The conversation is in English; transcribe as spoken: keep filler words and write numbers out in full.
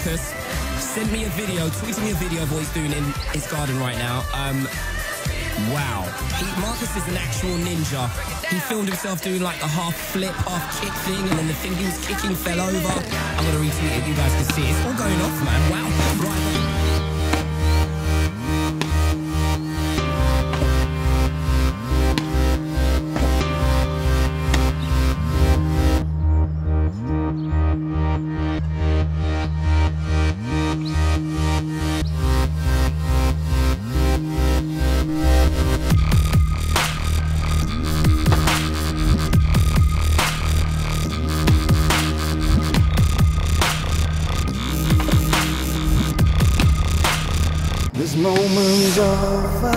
Marcus sent me a video, tweeted me a video of what he's doing in his garden right now. Um, wow. He, Marcus is an actual ninja. He filmed himself doing like a half flip, half kick thing, and then the thing he was kicking fell over. I'm going to retweet it, you guys can see it. It's all going off, man. Wow. Right. Moments of